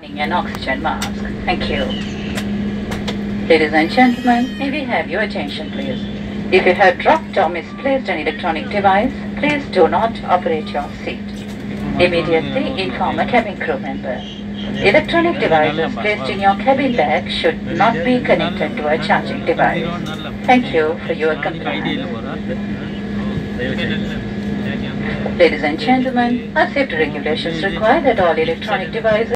An oxygen mask. Thank you. Ladies and gentlemen, may we have your attention please? If you have dropped or misplaced an electronic device, please do not operate your seat. Immediately inform a cabin crew member. Electronic devices placed in your cabin bag should not be connected to a charging device. Thank you for your compliance. Ladies and gentlemen, our safety regulations require that all electronic devices